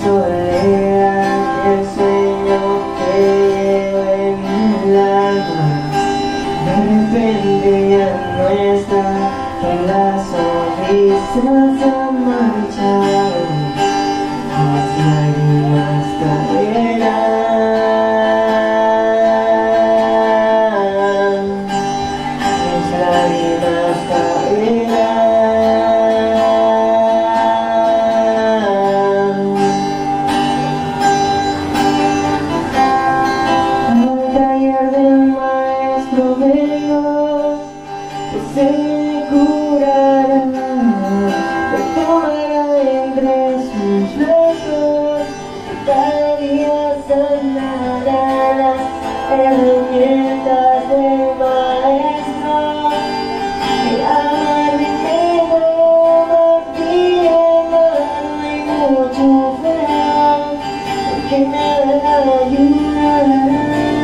soledad, el sueño que llevo en mi alma, de repente ya no está, que las sonrisas han marchado, las lágrimas caerán, mis lágrimas caerán. Vengo, que se curará, me tomará entre sus brazos, cada día sanará las herramientas del Maestro. Mi alma tengo, martillo en mano y mucho feo, porque nada ayudará.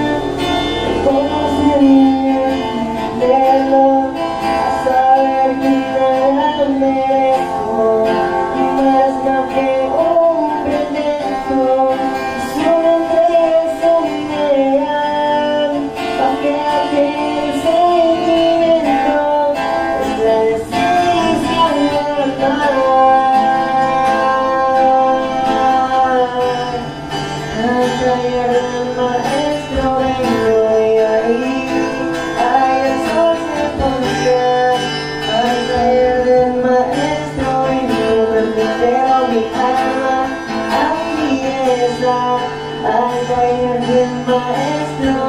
A saber que nada merezco, y más no que un pretexto, solo entregas un ideal, aunque aquel sentimiento es la decisión normal. Al taller del Maestro vengo y ahí al taller del Maestro vengo, entrego mi alma a mi pieza, al taller del Maestro.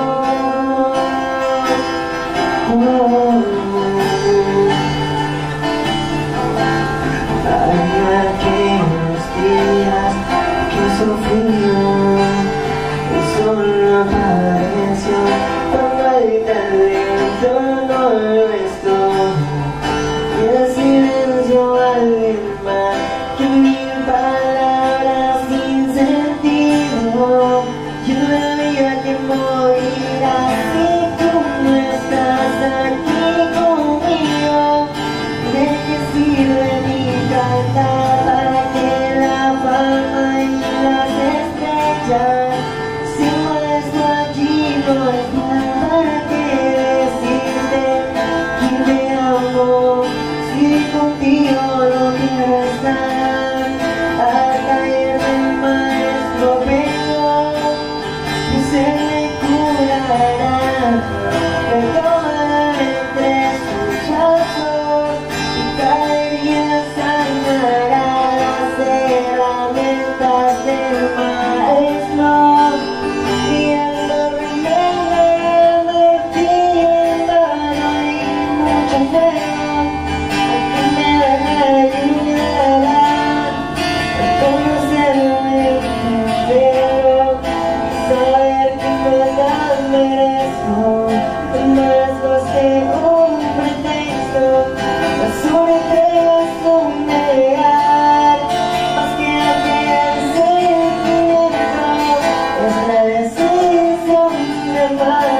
Hay aquellos días que sufrí, el sol no apareció, cuando el talento no lo estoy. El silencio vale más que 1000 palabras sin sentido. Yo sabía que morirás si tú no estás aquí conmigo. ¿De qué sirve mi cantar para que la fama y las estrellas, si el Maestro allí no está? ¿Para qué decirte que me amo si contigo no quiero estar? Al taller del Maestro vengo, pues él me curará, me tomará entre sus brazos, y cada día sanará las herramientas del Maestro. Y él no remediará, me pide mano y mucho fuego, que me ayudará a conocerme primero, saber que nada merezco, más que un pretexto, sobre entregas un ideal, más que aquel sentimiento, es la decisión normal.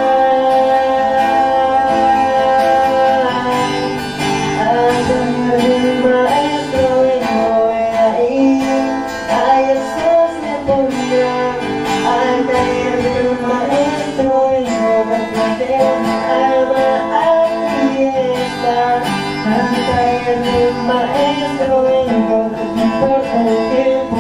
Al taller del Maestro vengo y ahí el sol se pondrá. Al taller del Maestro vengo, me planteo mi alma a mi fiesta. Al taller del Maestro vengo, no te importa el tiempo.